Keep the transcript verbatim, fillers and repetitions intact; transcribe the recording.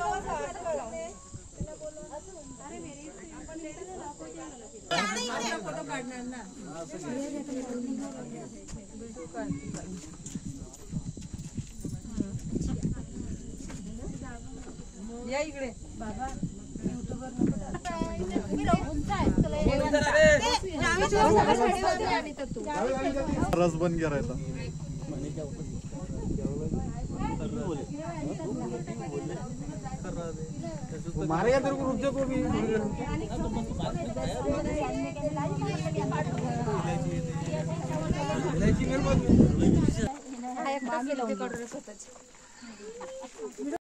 या इकडे बाबा रस बन गया रहता मारेगा तेरे को, रुक जा को भी इलायची मेरे पास